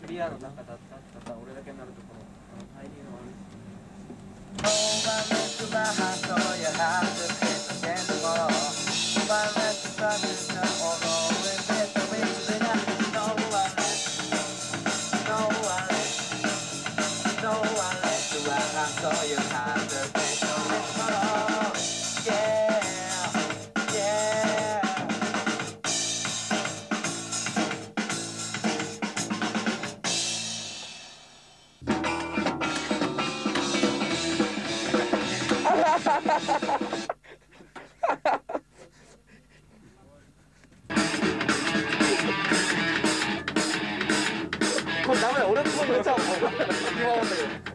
リアの中だったら俺だけになるところ入りの悪い。これダメだ、俺のとこめちゃうもん。今思ったけど。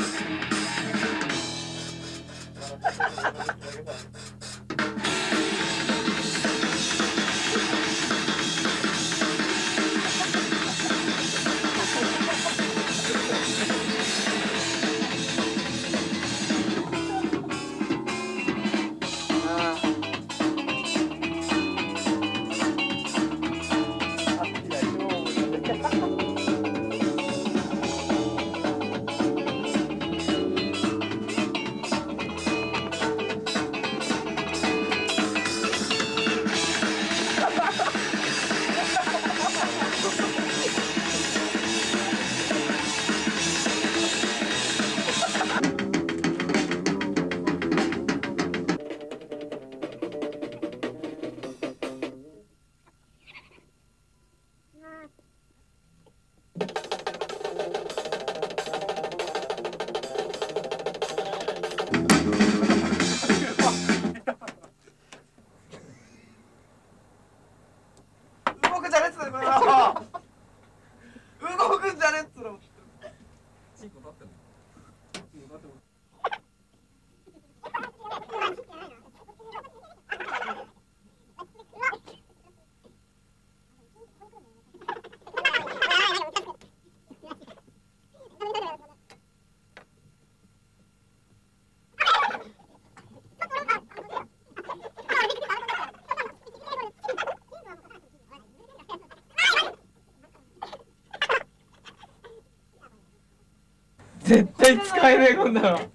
絶対使えねえこんなの。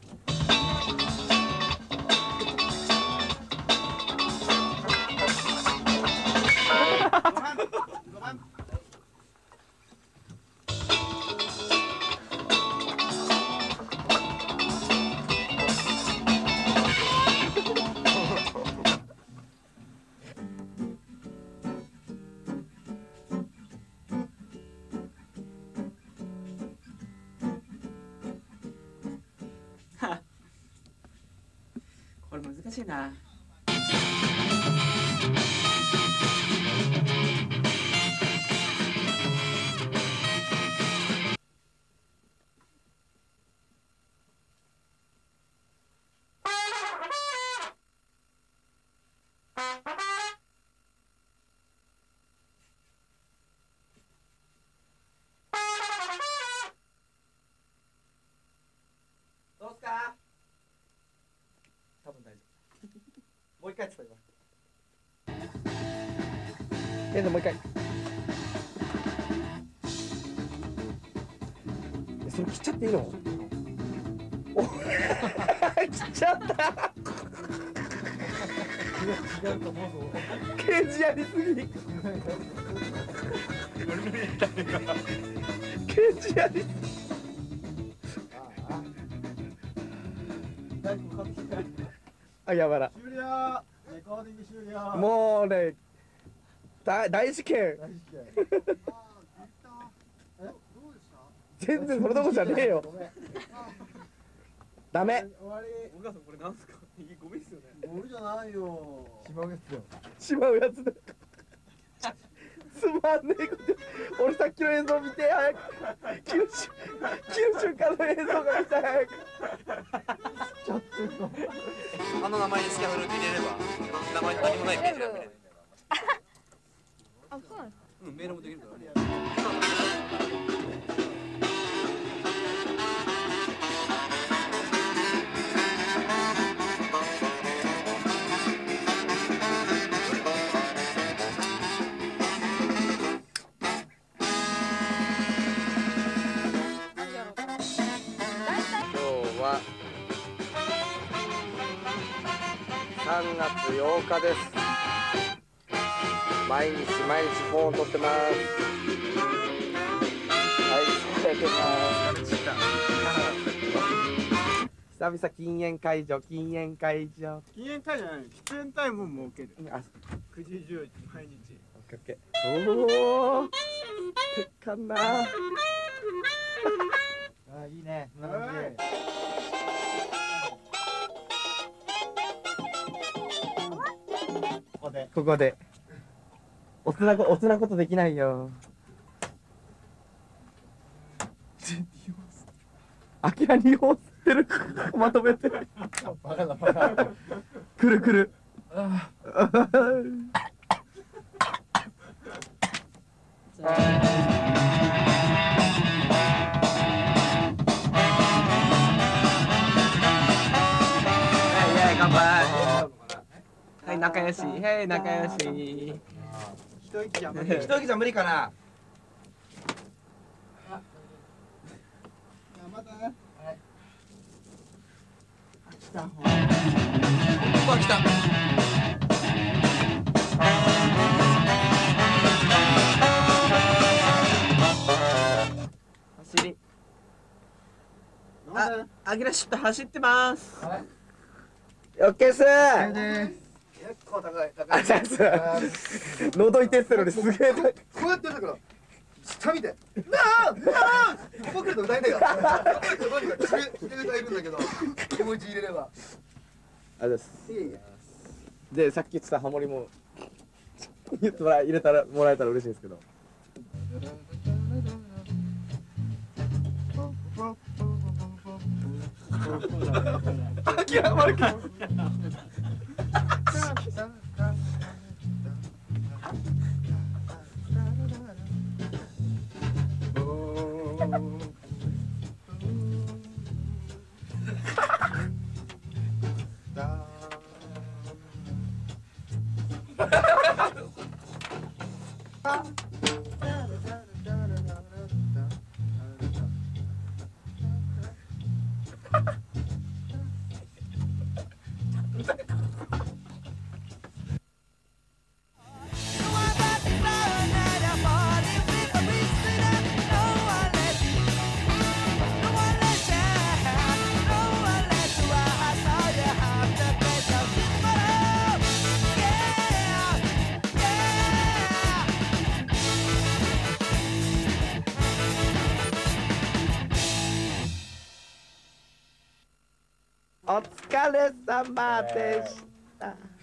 これ難しいな。どうすか？多分大丈夫。もう一回やってた今。もう一回。それ切っちゃっていいの？お切っちゃった。ケージやりすぎ。ケージやりすぎ。あ、やばら。 終了。レコーディング終了。 もうね、大事件。全然それどころじゃねえよ。ダメ。 終わり。 お母さんこれなんすか？ゴミっすよね。 ゴミじゃないよ。しまうやつだよ。 しまうやつだ。つまんねえこと。俺さっきの映像見て早く。切る瞬間の映像が見たい早く。 ちょっと。 あの名前にスキャフルって入れれば名前何もないページが見れる。 あ、そうなんですか。 うん、メールもできるからね。 3月8日です。毎日フォン撮ってます。はい、疲れてます。久々禁煙解除。 禁煙会じゃない喫煙タイムも設ける。 あ、 9時10時毎日。 オッケーオッケー。おお、てっかんな。 あ、いいね。 ここでおつなことできないよ。アキラ2本吸ってる。まとめてる。くるくる。乾杯。はい、仲良し。はい、仲良し。 一息じゃ無理。 一息じゃ無理かな。 またね。来た。 ここは来た。 走り。あきらちょっと走ってます。オッケーっす。 結構高い。 あ、そうそう。覗いてってるのにすげえ。 こうやってやるから下見てなあここ来ると歌えねえよどうにか決め歌えるんだけど気持ち入れればあれです。で、さっき言ってたハモリも言ってもらえたらもらえたら嬉しいんですけど。あきらまるか。お疲れ様でした。